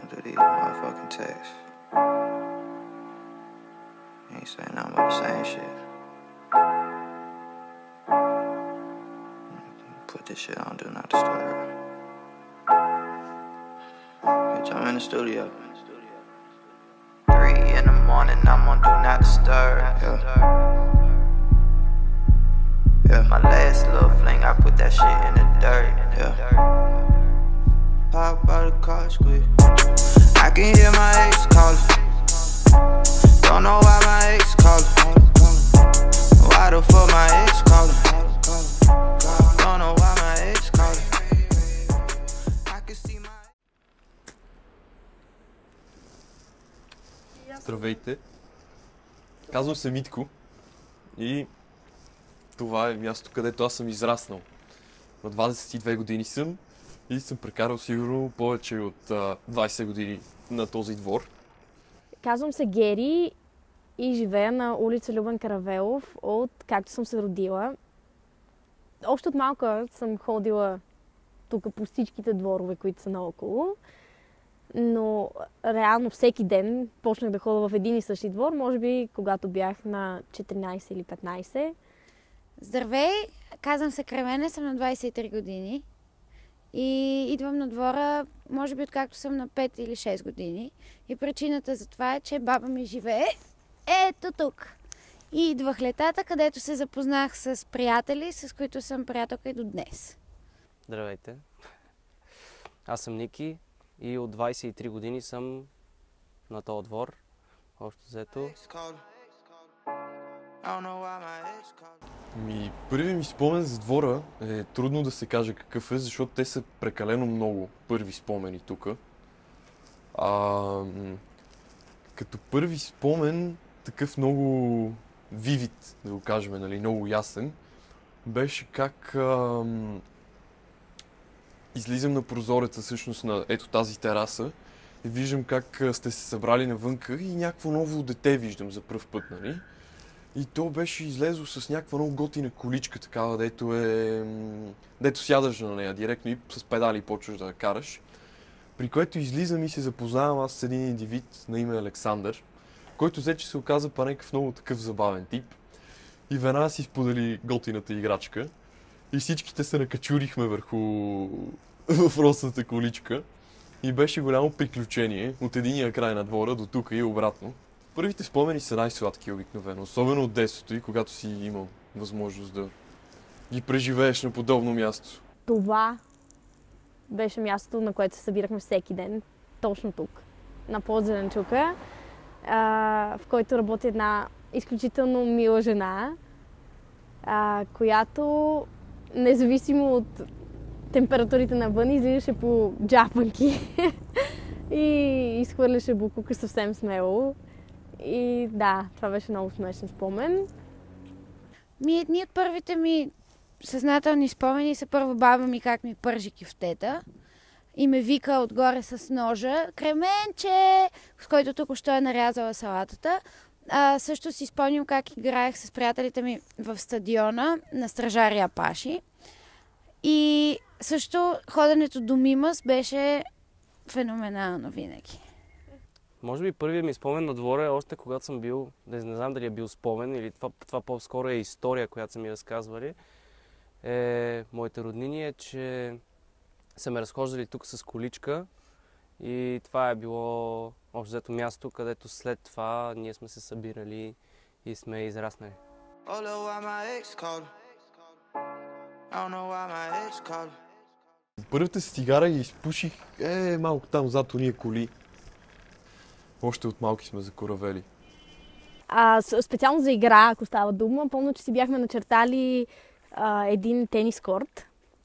do these motherfucking texts. You ain't saying nothing but the same shit. Put this shit on, do not disturb. Bitch, I'm in the studio. 3 in the morning, I'm on do not disturb. Yeah. My last little fling, I put that shit in the dirt. Yeah. Pop out the car, squeeze. I can hear my ex calling. Don't know why my ex calling. Why the fuck my ex calling? Don't know why my ex calling. I can see my... Здравейте! Казвам се Митко и това е място, където аз съм израснал. На 22 години съм и съм прекарал сигурно повече от 20 години на този двор. Казвам се Гери и живея на улица Любен Каравелов, от както съм се родила. Още от малка съм ходила тук по всичките дворове, които са наоколо. Но реално всеки ден почнах да ходя в един и същи двор, може би когато бях на 14 или 15. Здравей, казвам се Кремене, съм на 23 години и идвам на двора, може би откакто съм на 5 или 6 години. И причината за това е, че баба ми живее ето тук. И идвах летата, където се запознах с приятели, с които съм приятелка и до днес. Здравейте, аз съм Ники и от 23 години съм на този двор. Общо взето. Първият ми спомен за двора е трудно да се каже какъв е, защото те са прекалено много първи спомени тук. Като първи спомен, такъв много вивид, да го кажем, нали, много ясен, беше как излизам на прозореца всъщност на ето тази тераса и виждам как сте се събрали навънка и някакво ново дете виждам за пръв път, нали? И то беше излезло с някаква много готина количка, такава, дето сядаш на нея директно и с педали почваш да караш. При което излизам и се запознавам аз с един индивид на име Александър, който взе, че се оказа па някакъв много такъв забавен тип. И веднага си сподели готината играчка. И всичките се накачурихме върху въпросната количка. И беше голямо приключение от единия край на двора до тук и обратно. Първите спомени са най-сладки обикновено, особено от детството и когато си имал възможност да ги преживееш на подобно място. Това беше мястото, на което се събирахме всеки ден, точно тук, на Плод Зеленчука, в който работи една изключително мила жена, която независимо от температурите навън излизаше по джапанки и изхвърляше буклука съвсем смело. И да, това беше много смешен спомен. Едни от първите ми съзнателни спомени са първо баба ми как ми пържи кюфтета и ме вика отгоре с ножа Кременче, с който току-що е нарязала салатата. Също си спомням как играех с приятелите ми в стадиона на стражари Апаши. И също ходенето до Мимас беше феноменално винаги. Може би първият ми спомен на двора е още когато съм бил, не знам дали е бил спомен или това по-скоро е история, която са ми разказвали. Моите роднини е, че са ме разхождали тук с количка и това е било общо взето място, където след това ние сме се събирали и сме израснали. Първата си цигара ги изпуших малко там зад ония коли. Още от малки сме закоравели. Специално за игра, ако става дума, помня, че си бяхме начертали един тенис корт,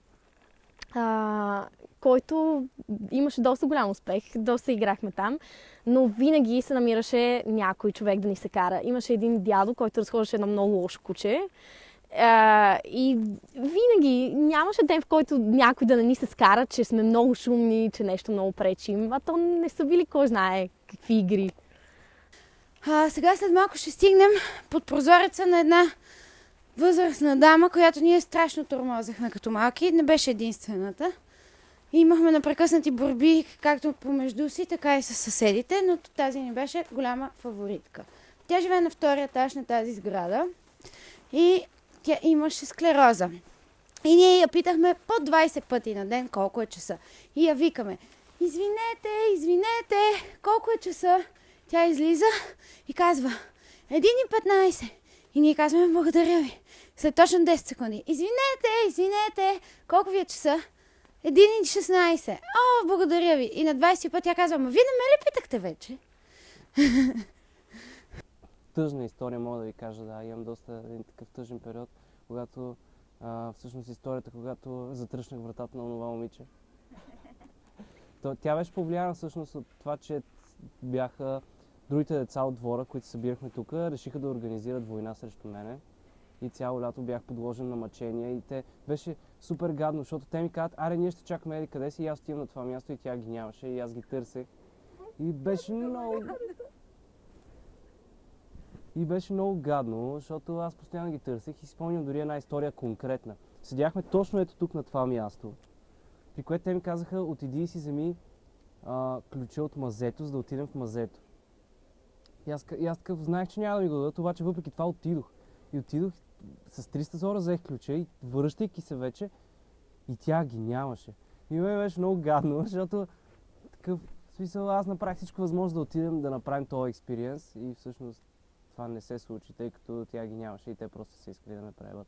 който имаше доста голям успех, доста играхме там, но винаги се намираше някой човек да ни се кара. Имаше един дядо, който разхождаше едно много лошо куче. И винаги нямаше ден, в който някой да не ни се скара, че сме много шумни, че нещо много пречим. А то не са били кой знае какви игри. Сега след малко ще стигнем под прозореца на една възрастна дама, която ние страшно тормозехме като малки. Не беше единствената. И имахме непрекъснати борби, както помежду си, така и с съседите, но тази ни беше голяма фаворитка. Тя живее на втория етаж на тази сграда и тя имаше склероза. И ние я питахме по 20 пъти на ден колко е часа. И я викаме: извинете, колко е часа? Тя излиза и казва: 1:15. И ние казваме: благодаря ви. След точно 10 секунди: извинете, колко ви е часа? 1:16. О, благодаря ви. И на 20 път тя казва: ама вие не ме ли питахте вече? Тъжна история мога да ви кажа, да. Имам доста един такъв тъжен период, когато всъщност историята, когато затръшнах вратата на това момиче. Тя беше повлияна всъщност от това, че бяха другите деца от двора, които събирахме тук, решиха да организират война срещу мене. И цяло лято бях подложен на мъчения и те беше супер гадно, защото те ми казват: аре, ние ще чакаме еди къде си, и аз отивам на това място и тя ги нямаше и аз ги търсех. И беше много гадно, защото аз постоянно ги търсех и си спомням дори една история конкретна. Седяхме точно ето тук на това място, при което те ми казаха: отиди и си вземи ключа от мазето, за да отидем в мазето. И аз такъв знаех, че няма да ми го дадат, обаче въпреки това отидох. И отидох с 300 зора, взех ключа и връщайки се вече, и тя ги нямаше. И ме беше много гадно, защото такъв смисъл, аз направих всичко възможно да отидем да направим този експириенс и всъщност това не се случи, тъй като тя ги нямаше и те просто се искали да ме пребат.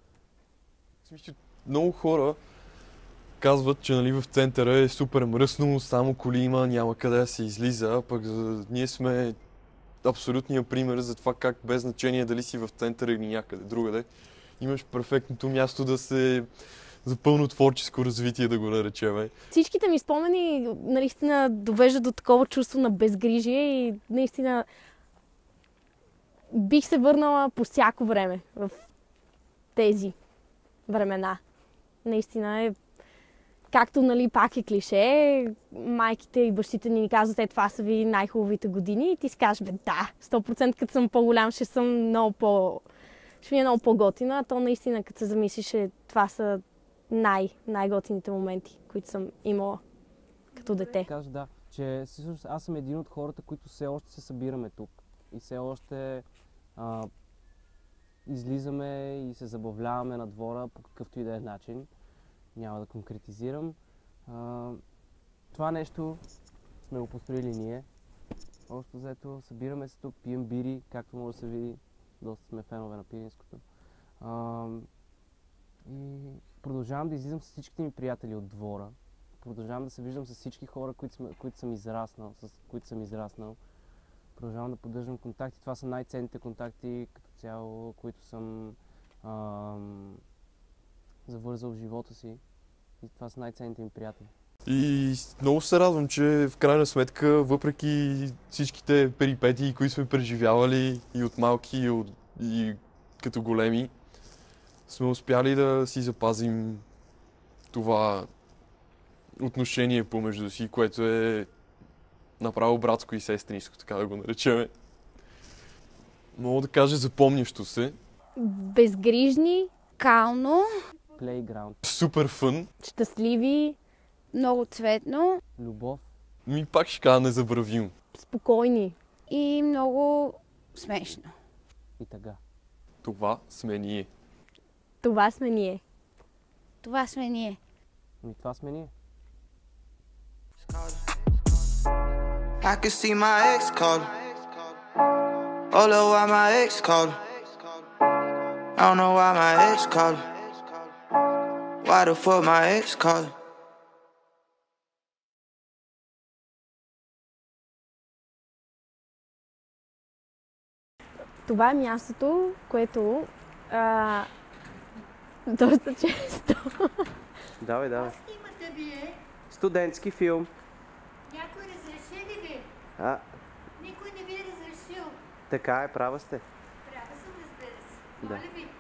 Много хора казват, че нали, в центъра е супер мръсно, само коли има, няма къде да се излиза, пък ние сме абсолютния пример за това как без значение дали си в центъра или някъде другаде, имаш перфектното място да се за пълно творческо развитие, да го наречем. Всичките ми спомени наистина довеждат до такова чувство на безгрижие и наистина бих се върнала по всяко време в тези времена. Наистина е, както нали, пак е клише, майките и бащите ни казват: това са ви най-хубавите години, и ти си кажеш: да, 100% като съм по-голям ще съм ще ми е много по-готина. То наистина, като се замислиш, това са най-готините моменти, които съм имала като дете. Кажа, да, че всъщност аз съм един от хората, които все още се събираме тук и все още излизаме и се забавляваме на двора по какъвто и да е начин. Няма да конкретизирам. Това нещо сме го построили ние. Общо взето, събираме се тук, пием бири, както може да се види. Доста сме фенове на пиенското. И продължавам да излизам с всичките ми приятели от двора. Продължавам да се виждам с всички хора, с които съм израснал. Продължавам да поддържам контакти. Това са най-ценните контакти като цяло, които съм завързал в живота си. И това са най-ценните ми приятели. И много се радвам, че в крайна сметка, въпреки всичките перипетии, които сме преживявали и от малки, и като големи, сме успяли да си запазим това отношение помежду си, което е направо братско и сестринско, така да го наречем. Мога да кажа запомнящо се. Безгрижни, Кално, Плейграунд, Супер фън. щастливи, много цветно любов. Пак ще кажа незабравимо. спокойни. и много смешно. И тъга. Това сме ние. Това сме ние. Това сме ние. Това сме ние. I can see my ex calling. Oh, look, why my ex calling? I don't know why my ex calling. Why the fuck my ex calling? Това е мястото, което доста често. Давай. Имате вие? Студентски филм. Някой разреши ли ви? Никой не ви е разрешил. Така е, права сте. Права съм, разбира се. Да. Моля ви.